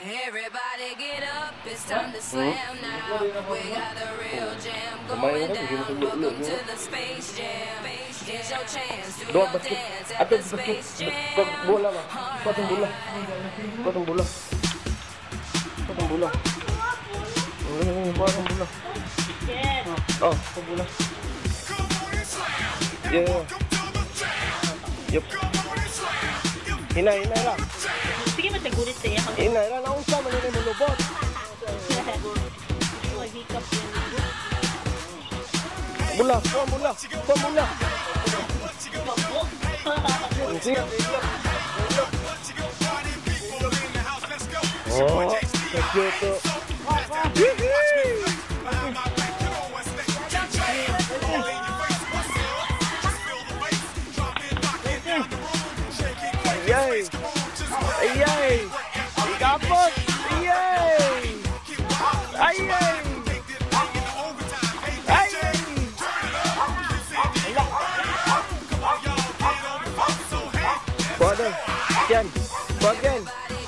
Everybody get up, it's time to slam now. We got the real jam going down. Welcome to the Space Jam. Here's your chance to go dance at the Space Jam. Bola ba? Potong bola. Potong bola. Potong bola. Potong bola. Oh, potong bola. Yeah. Yup. Hinay lang. Sige, matagulit siya. Hinay lang. Naunsa man yun yung lubot. Mag-hiccup yun. Bola. Bola. Bola. Sige. Oh, cute. Ayay! Ayay! Ikapot! Ayay! Ayay! Ayay! Waduh! Yan! Wag yan!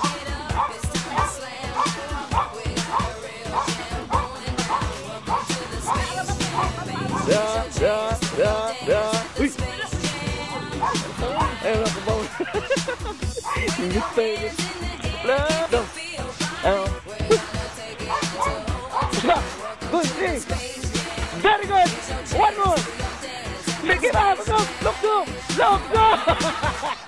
Da! Uy! Ayun ako ba? Ingit pa yun. Go! Ayun. Good! Very good! One more! Make it up! Look!